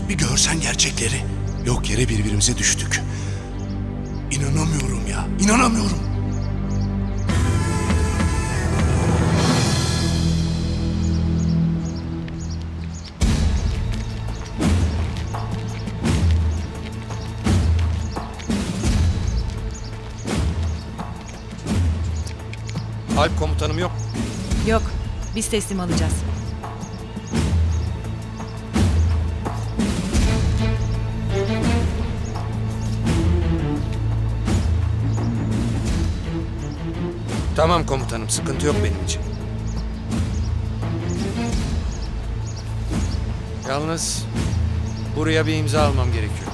Bir görsen gerçekleri. Yok yere birbirimize düştük. İnanamıyorum ya, inanamıyorum. Alp komutanım yok. Yok, biz teslim alacağız. Tamam komutanım, sıkıntı yok benim için. Yalnız buraya bir imza almam gerekiyor.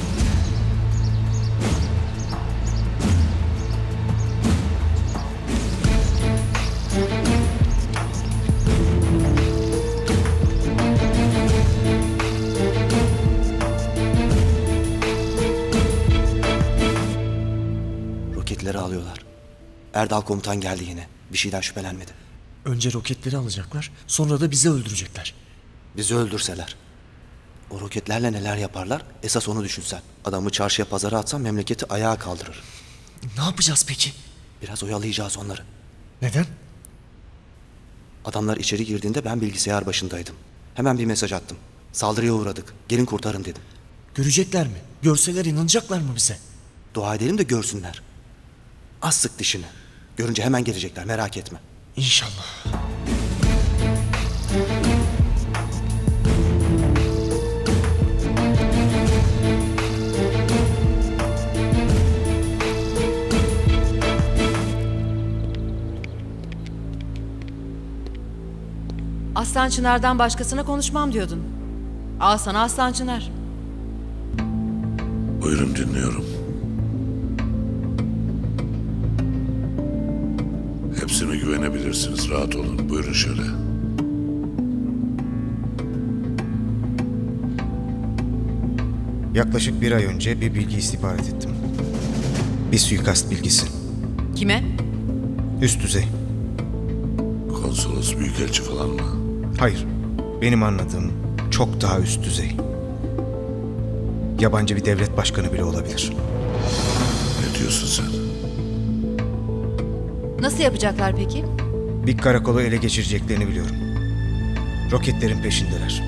Roketleri alıyorlar. Erdal komutan geldi yine. Bir şeyden şüphelenmedi. Önce roketleri alacaklar, sonra da bizi öldürecekler. Bizi öldürseler. O roketlerle neler yaparlar? Esas onu düşünsen. Adamı çarşıya pazara atsan memleketi ayağa kaldırır. Ne yapacağız peki? Biraz oyalayacağız onları. Neden? Adamlar içeri girdiğinde ben bilgisayar başındaydım. Hemen bir mesaj attım. Saldırıya uğradık. Gelin kurtarın dedim. Görecekler mi? Görseler inanacaklar mı bize? Dua edelim de görsünler. Az sık dişini. Görünce hemen gelecekler, merak etme. İnşallah. Aslan Çınar'dan başkasına konuşmam diyordun. Al sana Aslan Çınar. Buyurun, dinliyorum. Hepsine güvenebilirsiniz. Rahat olun. Buyurun şöyle. Yaklaşık bir ay önce bir bilgi istihbarat ettim. Bir suikast bilgisi. Kime? Üst düzey. Konsolos, büyükelçi falan mı? Hayır. Benim anladığım çok daha üst düzey. Yabancı bir devlet başkanı bile olabilir. Ne diyorsun sen? Nasıl yapacaklar peki? Bir karakolu ele geçireceklerini biliyorum. Roketlerin peşindeler.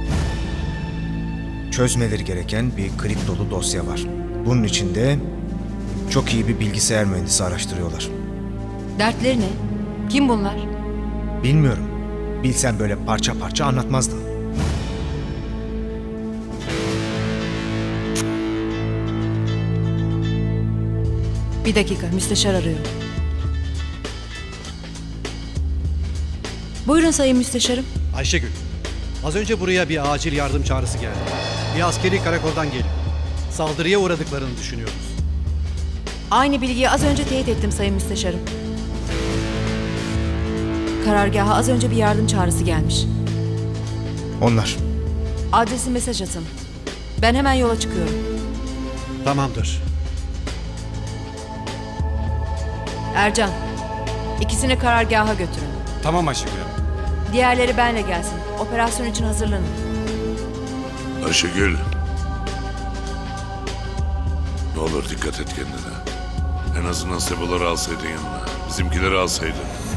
Çözmeleri gereken bir kriptolu dosya var. Bunun içinde çok iyi bir bilgisayar mühendisi araştırıyorlar. Dertleri ne? Kim bunlar? Bilmiyorum. Bilsem böyle parça parça anlatmazdım. Bir dakika, müsteşar arıyor. Buyurun sayın müsteşarım. Ayşegül, az önce buraya bir acil yardım çağrısı geldi. Bir askeri karakoldan geliyor. Saldırıya uğradıklarını düşünüyoruz. Aynı bilgiyi az önce teyit ettim sayın müsteşarım. Karargaha az önce bir yardım çağrısı gelmiş. Onlar. Adresi mesaj atın. Ben hemen yola çıkıyorum. Tamamdır. Ercan, ikisini karargaha götürün. Tamam Ayşegül. Diğerleri benle gelsin. Operasyon için hazırlanın. Ayşegül. Ne olur dikkat et kendine. En azından Seboları alsaydın yanına. Bizimkileri alsaydın.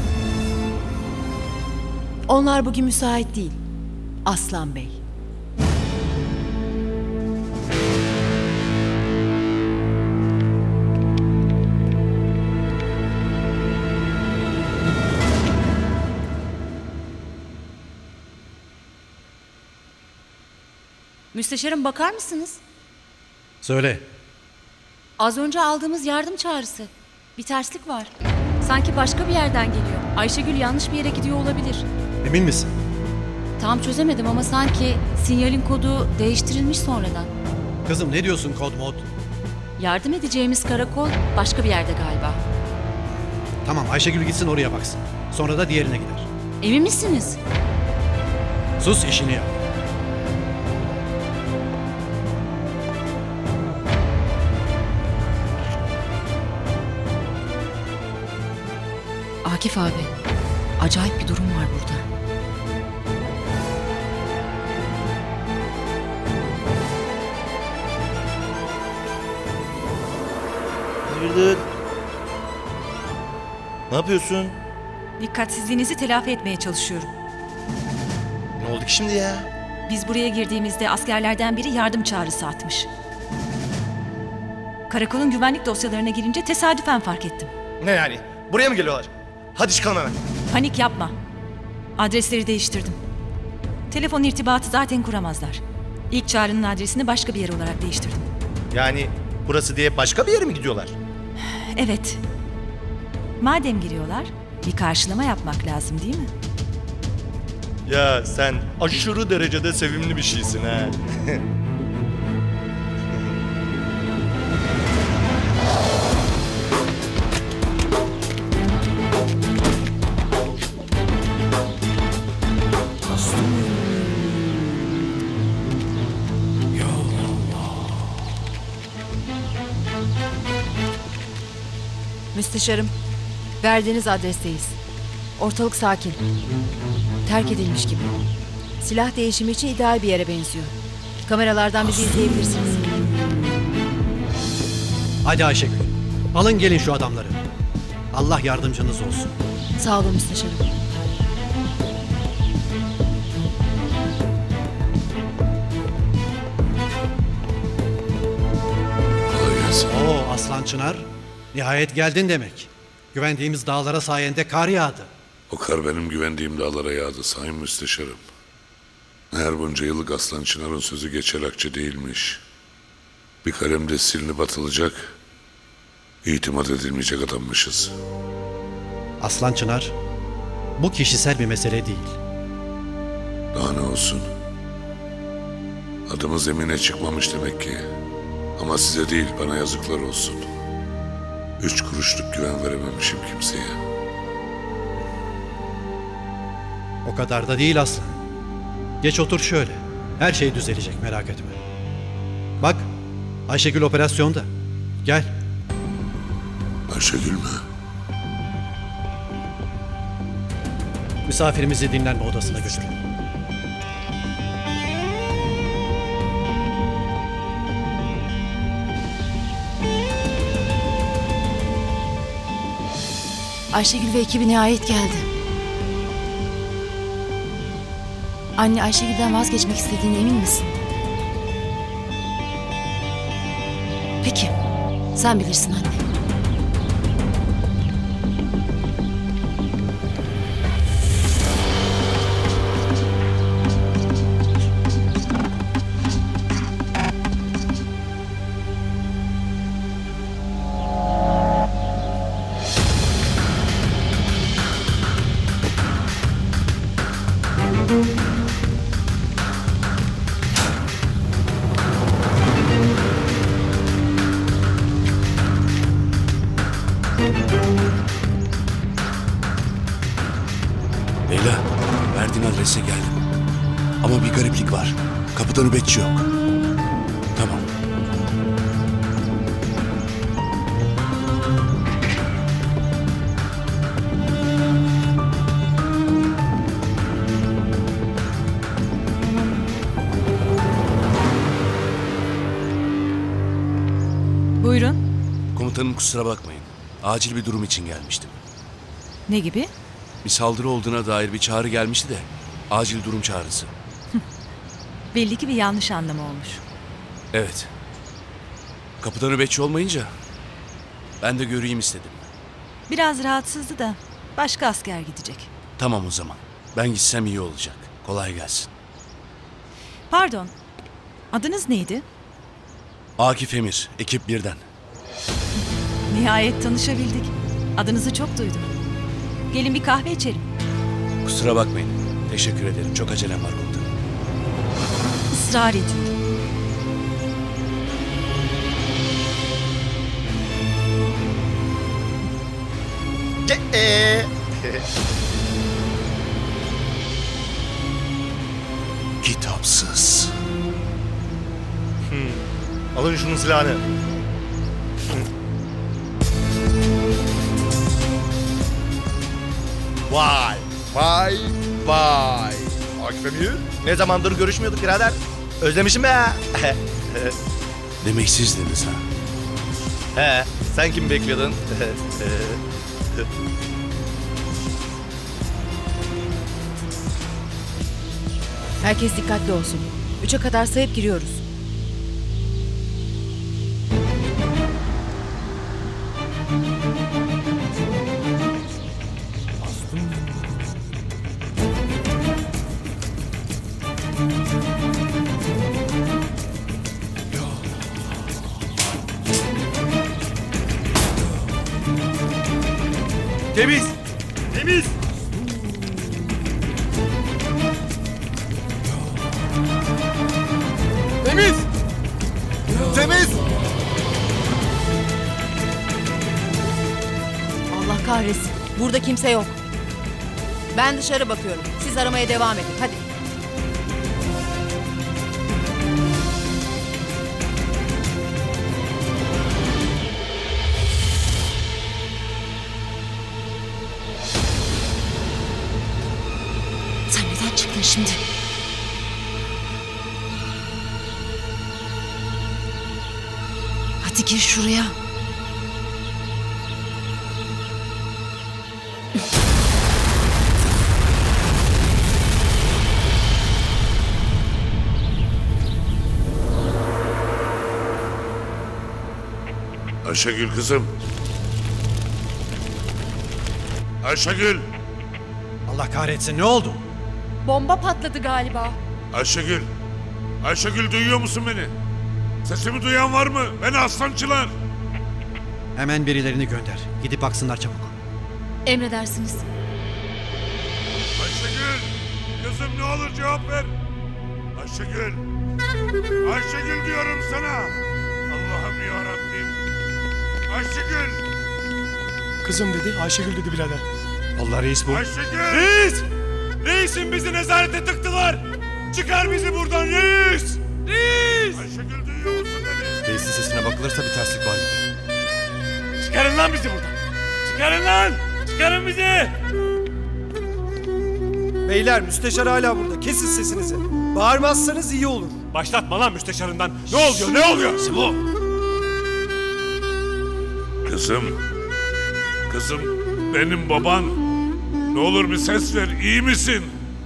Onlar bugün müsait değil. Aslan Bey. Müsteşarım bakar mısınız? Söyle. Az önce aldığımız yardım çağrısı. Bir terslik var. Sanki başka bir yerden geliyor. Ayşegül yanlış bir yere gidiyor olabilir. Emin misin? Tam çözemedim ama sanki sinyalin kodu değiştirilmiş sonradan. Kızım ne diyorsun kod mod? Yardım edeceğimiz karakol başka bir yerde galiba. Tamam, Ayşegül gitsin oraya baksın. Sonra da diğerine gider. Emin misiniz? Sus, işini yap. Akif abi, acayip bir durum var burada. Hayırdır? Ne yapıyorsun? Dikkatsizliğinizi telafi etmeye çalışıyorum. Ne oldu ki şimdi ya? Biz buraya girdiğimizde askerlerden biri yardım çağrısı atmış. Karakolun güvenlik dosyalarına girince tesadüfen fark ettim. Ne yani? Buraya mı geliyorlar? Hadi çıkalım hemen. Panik yapma. Adresleri değiştirdim. Telefon irtibatı zaten kuramazlar. İlk çağrının adresini başka bir yer olarak değiştirdim. Yani burası diye başka bir yere mi gidiyorlar? Evet. Madem giriyorlar, bir karşılama yapmak lazım değil mi? Ya sen aşırı derecede sevimli bir şeysin ha. Müsteşarım, verdiğiniz adresteyiz. Ortalık sakin. Terk edilmiş gibi. Silah değişimi için ideal bir yere benziyor. Kameralardan bizi izleyebilirsiniz. Hadi Ayşegül. Alın gelin şu adamları. Allah yardımcınız olsun. Sağ olun müsteşarım. Kolay gelsin. Oo Aslan Çınar. Nihayet geldin demek. Güvendiğimiz dağlara sayende kar yağdı. O kar benim güvendiğim dağlara yağdı sayın müsteşarım. Meğer bunca yıllık Aslan Çınar'ın sözü geçer akçe değilmiş. Bir kalemde silinip atılacak, itimat edilmeyecek adammışız. Aslan Çınar, bu kişisel bir mesele değil. Daha ne olsun? Adımız emine çıkmamış demek ki. Ama size değil bana yazıklar olsun. 3 kuruşluk güven verememişim kimseye. O kadar da değil Aslan. Geç otur şöyle. Her şey düzelecek, merak etme. Bak, Ayşegül operasyonda. Gel. Ayşegül mü? Misafirimizi dinlenme odasına götürün. Ayşegül ve ekibi nihayet geldi. Anne, Ayşegül'den vazgeçmek istediğine emin misin? Peki, sen bilirsin anne. Leyla, verdiğin adrese geldim. Ama bir gariplik var. Kapıda nöbetçi yok. Tamam. Buyurun. Komutanım kusura bakmayın. Acil bir durum için gelmiştim. Ne gibi? Bir saldırı olduğuna dair bir çağrı gelmişti de. Acil durum çağrısı. Belli ki bir yanlış anlama olmuş. Evet. Kapıda nöbetçi olmayınca ben de göreyim istedim. Biraz rahatsızdı da başka asker gidecek. Tamam o zaman. Ben gitsem iyi olacak. Kolay gelsin. Pardon. Adınız neydi? Akif Emir, ekip birden. Nihayet tanışabildik. Adınızı çok duydum. Gelin bir kahve içelim. Kusura bakmayın. Teşekkür ederim. Çok acelem var komutanım. Israr ediyorum. Kitapsız. Alın şunun silahını. Vay, vay, vay. Akif Emir, ne zamandır görüşmüyorduk birader. Özlemişim be. Demek sizdiniz ha? He, Sen kim bekliyordun? Herkes dikkatli olsun. 3'e kadar sayıp giriyoruz. Temiz! Temiz! Temiz! Temiz! Allah kahretsin. Burada kimse yok. Ben dışarı bakıyorum. Siz aramaya devam edin. Hadi. Sen neden çıktın şimdi? Hadi gir şuraya. Ayşegül kızım. Ayşegül. Allah kahretsin, ne oldu? Bomba patladı galiba. Ayşegül. Ayşegül duyuyor musun beni? Sesimi duyan var mı? Beni aslancılar. Hemen birilerini gönder. Gidip baksınlar çabuk. Emredersiniz. Ayşegül. Kızım ne olur cevap ver. Ayşegül. Ayşegül diyorum sana. Allah'ım yarabbim. Ayşegül. Kızım dedi, Ayşegül dedi birader. Allah reis bu. Ayşegül. Reis! Reisim bizi nezarete tıktılar! Çıkar bizi buradan reis! Reis! Ayşegül duyuyor musun beni? Reisin sesine bakılırsa bir terslik var gibi. Çıkarın lan bizi buradan! Çıkarın lan! Çıkarın bizi! Beyler, müsteşar hala burada. Kesin sesinizi. Bağırmazsanız iyi olur. Başlatma lan müsteşarından! Ne oluyor, ne oluyor? Bu! Kızım. Kızım benim baban. Ne olur bir ses ver. İyi misin?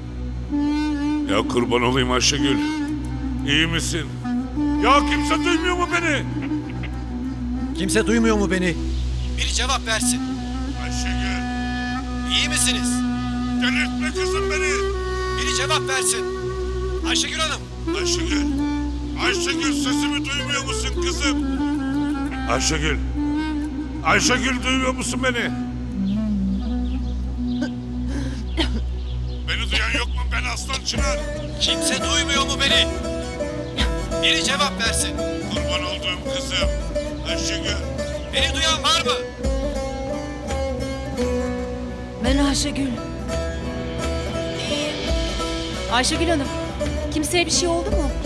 Ya kurban olayım Ayşegül. İyi misin? Ya kimse duymuyor mu beni? Kimse duymuyor mu beni? Biri cevap versin. Ayşegül. İyi misiniz? Delirtme kızım beni. Biri cevap versin. Ayşegül Hanım. Ayşegül. Ayşegül sesimi duymuyor musun kızım? Ayşegül. Ayşegül duyuyor musun beni? Beni duyan yok mu? Ben Aslan Çınar. Kimse duymuyor mu beni? Biri cevap versin. Kurban olduğum kızım. Ayşegül. Beni duyan var mı? Ben Ayşegül. Ayşegül Hanım, kimseye bir şey oldu mu?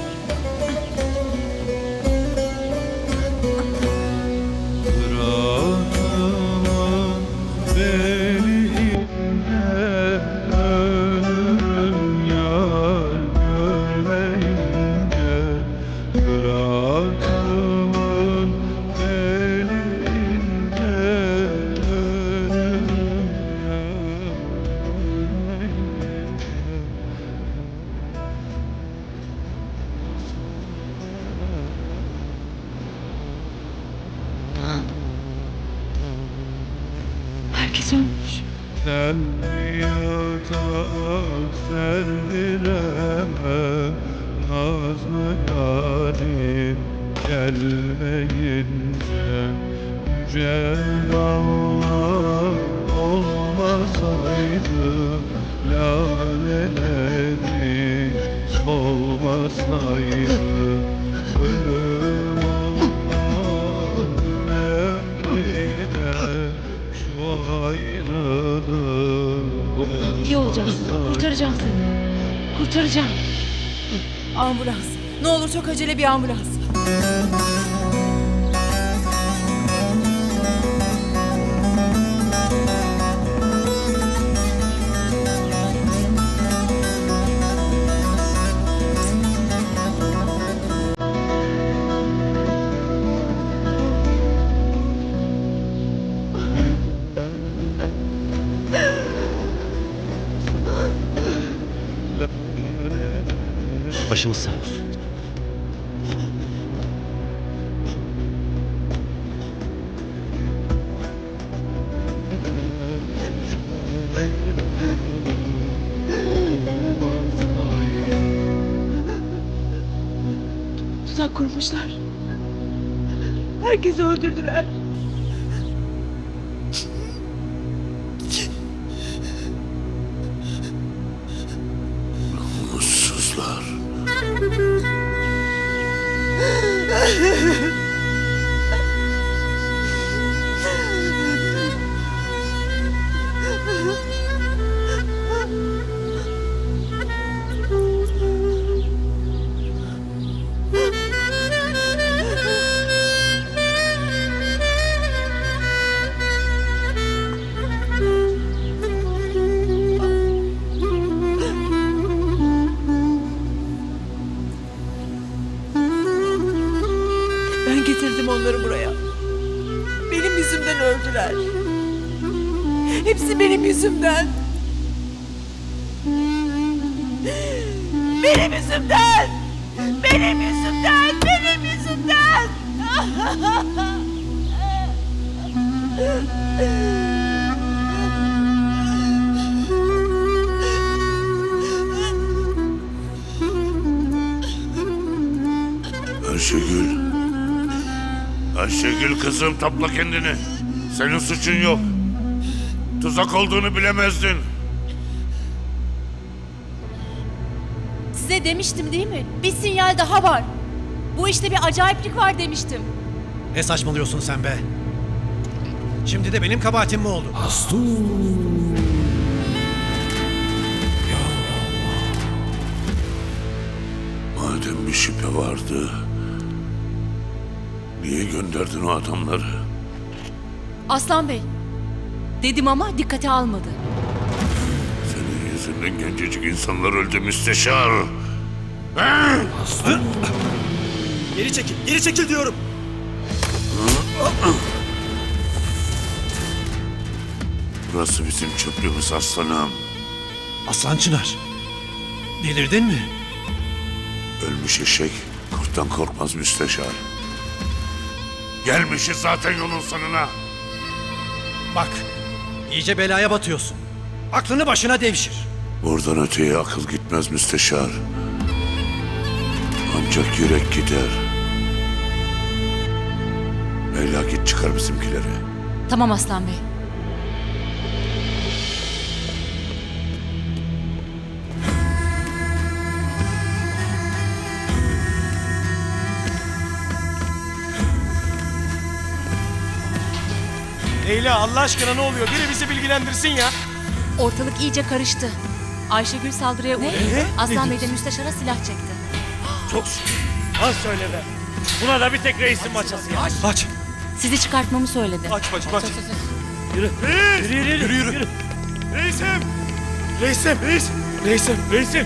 Herkes ölmüş. Sen yatak serdiremem nazlı yarim gelmeyince Yüce Allah olmasaydı laleleri solmasaydı ölüm olmaz emrine şu ayrılık. İyi olacaksın. Kurtaracağım seni. Kurtaracağım. Ambulans. Ne olur çok acele bir ambulans. Başımız sağ olsun. Tuzak kurmuşlar. Herkesi öldürdüler. Mutsuzlar. Ben getirdim onları buraya. Benim yüzümden öldüler. Hepsi benim yüzümden. Benim yüzümden! Benim yüzümden! Benim yüzümden! Ayşegül. Ayşegül kızım topla kendini. Senin suçun yok. Tuzak olduğunu bilemezdin. Size demiştim değil mi? Bir sinyal daha var. Bu işte bir acayiplik var demiştim. Ne saçmalıyorsun sen be? Şimdi de benim kabahatim mi oldu? Madem bir şüphe vardı, niye gönderdin o adamları? Aslan Bey, dedim ama dikkate almadı. Senin yüzünden gencecik insanlar öldü müsteşar. Geri çekil diyorum. Burası bizim çöplüğümüz aslanım. Aslan Çınar. Delirdin mi? Ölmüş eşek kurttan korkmaz müsteşar. Gelmişiz zaten yolun sonuna. Bak, iyice belaya batıyorsun. Aklını başına devşir. Buradan öteye akıl gitmez müsteşar. Ancak yürek gider. Leyla git çıkar bizimkileri. Tamam Aslan Bey. Leyla Allah aşkına ne oluyor? Biri bizi bilgilendirsin ya. Ortalık iyice karıştı. Ayşegül saldırıya uğradı. Aslan Bey de müsteşara silah çekti. Çok şükür. Az söyle be. Buna da bir tek reisin maçası ya. Aç. Sizi çıkartmamı söyledi. Aç bacım aç. Yürü. Yürü. Reisim. Reisim.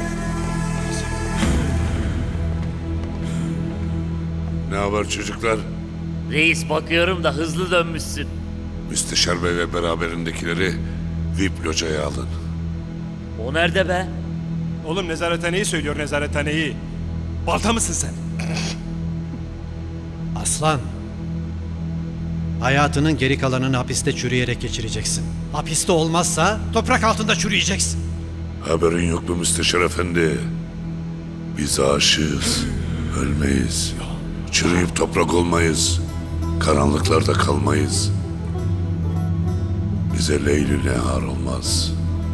Ne haber çocuklar? Reis bakıyorum da hızlı dönmüşsün. Müsteşar Bey ve beraberindekileri VIP locaya alın. O nerede be? Oğlum nezarethaneyi söylüyor nezarethaneyi. Balta mısın sen? Aslan. Hayatının geri kalanını hapiste çürüyerek geçireceksin. Hapiste olmazsa toprak altında çürüyeceksin. Haberin yok mu Müsteşar Efendi? Biz aşığız, ölmeyiz. Çürüyüp toprak olmayız. Karanlıklarda kalmayız. Bize Leylü Nehar olmaz.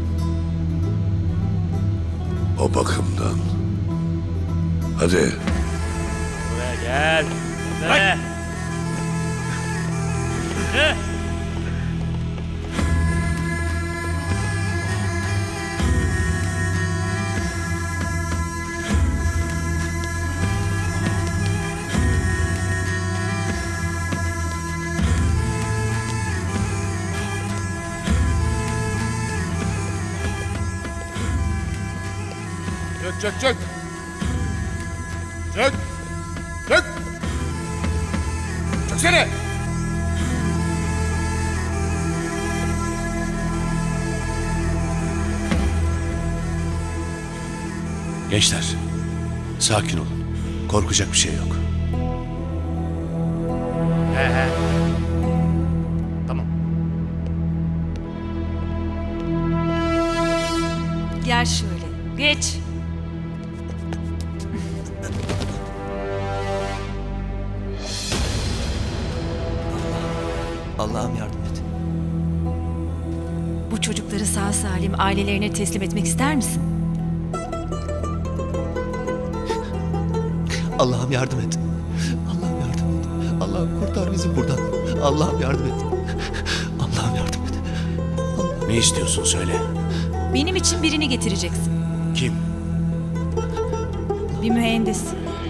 O bakımdan. Hadi. Buraya gel. Ne? Ne? Çök. Çöksene. Gençler, Sakin olun. Korkacak bir şey yok. He. Tamam. Gel şöyle. Geç. Allah'ım yardım et. Bu çocukları sağ salim ailelerine teslim etmek ister misin? Allah'ım yardım et. Allah'ım yardım et. Allah'ım kurtar bizi buradan. Allah'ım yardım et. Allah'ım yardım et. Ne istiyorsun söyle. Benim için birini getireceksin. Kim? Bir mühendis.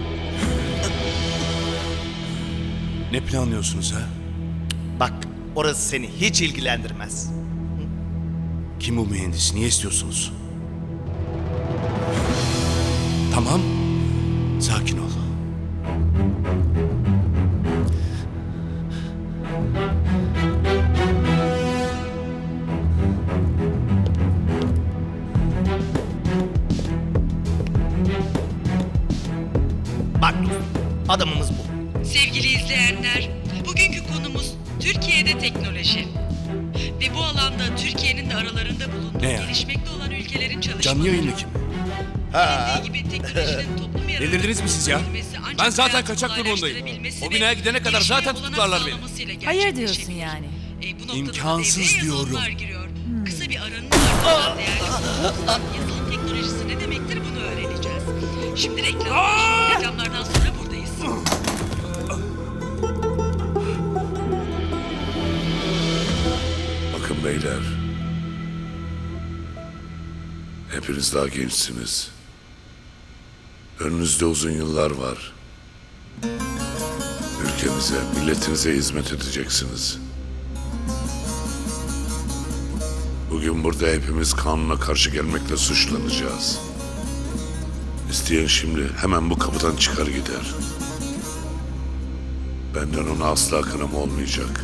Ne planlıyorsunuz ha? Bak, orası seni hiç ilgilendirmez. Kim bu mühendis? Niye istiyorsunuz? Tamam. Sakin ol. Bak, adamımız bu. Sevgili izleyenler, bugünkü konumuz Türkiye'de teknoloji. Ve bu alanda Türkiye'nin de aralarında bulunduğu Ne yani? gelişmekte olan ülkelerin çalışmaları. Canlı yayında kim? Gibi teknolojinin toplum yararına Delirdiniz mi siz ya? kullanılması ancak Ben zaten hayatı kaçak durumundayım. kolaylaştırabilmesi O ve binaya gidene kadar gelişmeye zaten olanak tutuklarlar beni. sağlamasıyla Hayır gerçekleşebilir. diyorsun yani. Bu noktada İmkansız devreye diyorum. yazılımlar giriyor. Kısa bir aranın ardından değerli konuğumuzdan yazılım teknolojisi ne demektir bunu öğreneceğiz. Şimdi reklamlardan sonra buradayız. Bakın beyler. Hepiniz daha gençsiniz. Önünüzde uzun yıllar var. Ülkenize, milletinize hizmet edeceksiniz. Bugün burada hepimiz kanuna karşı gelmekle suçlanacağız. İsteyen şimdi hemen bu kapıdan çıkar gider. Benden ona asla kınama olmayacak.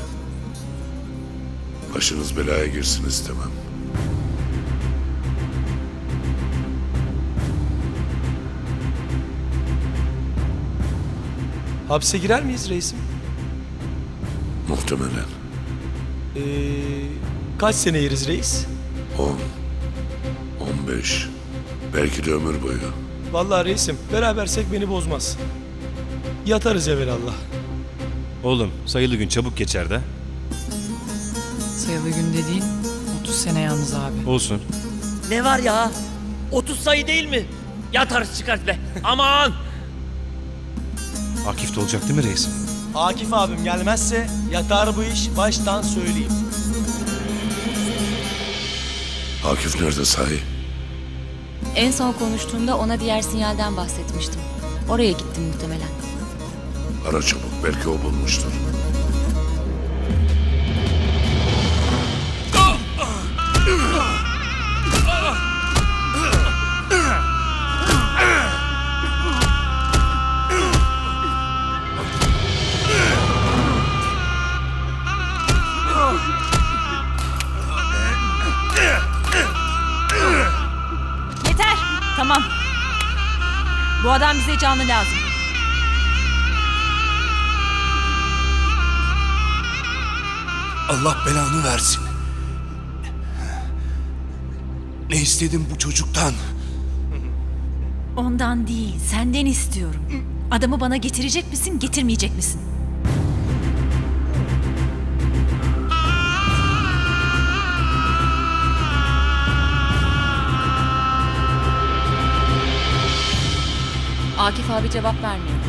Başınız belaya girsin istemem. Hapse girer miyiz reisim? Muhtemelen Kaç sene yeriz reis? 10, 15, belki de ömür boyu. Vallahi reisim berabersek beni bozmaz. Yatarız evvelallah. Oğlum sayılı gün çabuk geçer de. Sayılı gün dediğin 30 sene yalnız abi. Olsun. Ne var ya? 30 sayı değil mi? Yatarız çıkart be. Aman! Akif de olacak değil mi reisim? Akif abim gelmezse yatar bu iş, baştan söyleyeyim. Akif nerede sahi? En son konuştuğumda ona diğer sinyalden bahsetmiştim. Oraya gittim muhtemelen. Ara çabuk, belki o bulmuştur. Yeter. Tamam. Bu adam bize canlı lazım. Allah belanı versin. Ne istedim bu çocuktan? Ondan değil, senden istiyorum. Adamı bana getirecek misin, getirmeyecek misin? Akif abi cevap vermiyor.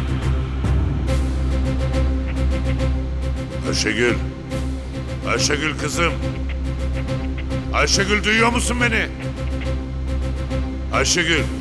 Ayşegül. Ayşegül kızım. Ayşegül duyuyor musun beni? Ayşegül.